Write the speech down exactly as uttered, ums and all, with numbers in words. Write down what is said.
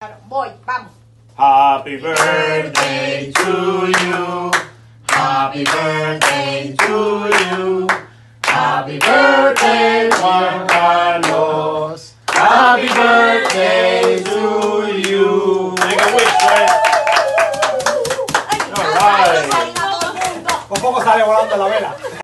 Voy, vamos. Happy birthday to you. Happy birthday to you. Happy birthday, Juan Carlos. Happy birthday to you. Make a wish, right? All right. Todo el mundo. Por poco sale volando la vela.